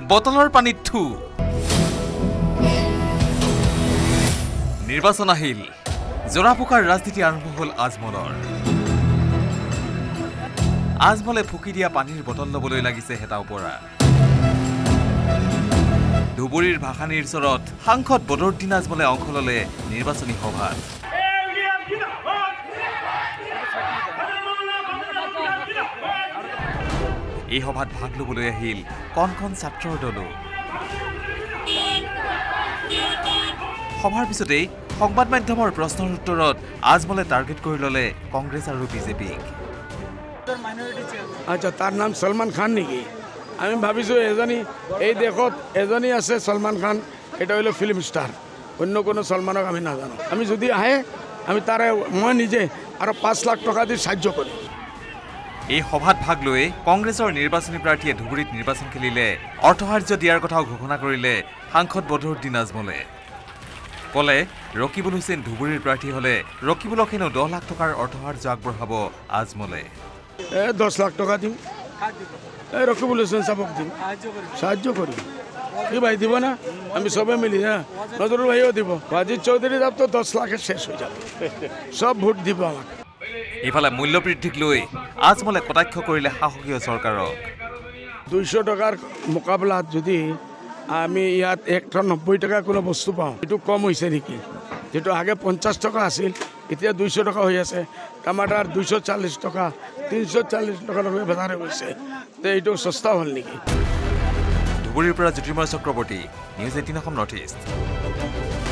বটলৰ পানীত থু নিৰ্বাচন আহিল জোৰাপোকাৰ ৰাজনীতি আৰম্ভ হ'ল আজমলৰ আজমলে ফুকি দিয়া পানীৰ বটল লবলৈ লাগিছে হেতাও পৰা ধুবুৰীৰ ভাষানীৰ চৰত সাংসদ বদৰুদ্দিন আজমলে অংশ ললে নিৰ্বাচনী সভাত এই সভাত ভাগ লবলৈ আহিল কণ ছাত্ৰৰ দলো সভাৰ পিছতেই সংবাদ মাধ্যমৰ প্ৰশ্নৰ উত্তৰত আজমলে টাৰ্গেট কৰি ললে কংগ্ৰেছ আৰু বিজেপিক আচ্ছা তার নাম সলমান খান নেকি আমি ভাবিছো এই দেশত এজনী আছে সলমান খান এটা হলো ফিল্ম স্টার অন্য কোনো সলমানক আমি নাজানো আমি যদি আহে আমি তারে মই নিজে আর 5 লাখ টাকা দিয়ে সাহায্য করি এই সভাত ভাগ লৈ কংগ্ৰেছৰ নিৰ্বাচনী প্ৰাৰ্থীয়ে ধুবুৰীত নিৰ্বাচন খেলিলে অৰ্থসাহাৰ্য দিয়াৰ কথাও ঘোষণা কৰিলে সাংসদ বদৰুদ্দিন আজমলে কলে ৰকিবুল হুছেইন ধুবুৰীৰ প্ৰাৰ্থী হলে ৰকিবুলক হেনো 10 লাখ টকাৰ অৰ্থসাহাৰ্য আগবঢ়াব আজমলে 10 লাখ টাকা দিম রকিবুল হোসেন সাহেবক দিম সাহায্য করি কি ভাই দিব না আমি সবে মিলি হ্যাঁ নজরুল ভাইও দিব বাজিদ চৌধুরী যাব তো 10 লাখে শেষ হয়ে যাবে সব ভোট দিব আমাকে ইফালে মূল্য বৃদ্ধিক লৈ আজমলে কটাক্ষ কৰিলে শাসকীয় চৰকাৰক 200 টাকাৰ মোকাবিলাত যদি আমি ইয়াত 190 টাকা কোনো বস্তু পাওঁ এটো কম হৈছে নেকি যেটো আগে 50 টাকা আছিল এতিয়া 200 টাকা হৈ আছে টমাটাৰ 240 টাকা 340 টাকা লৈ বজাৰে হৈছে তে এটো সস্তা হ'ল নেকি ধুবুৰীৰ পৰা Jyotirmoy Chakraborty news 18 Assam north east